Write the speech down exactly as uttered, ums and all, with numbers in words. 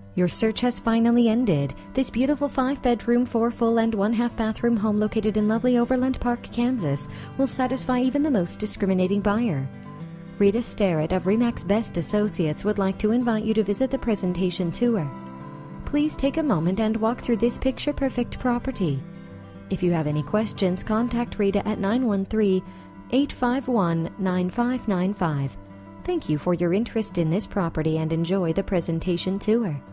Your search has finally ended. This beautiful five-bedroom, four-full and one-half bathroom home located in lovely Overland Park, Kansas will satisfy even the most discriminating buyer. Rita Starrett of RE/MAX Best Associates would like to invite you to visit the presentation tour. Please take a moment and walk through this picture-perfect property. If you have any questions, contact Rita at nine one three, eight five one, nine five nine five. Thank you for your interest in this property and enjoy the presentation tour.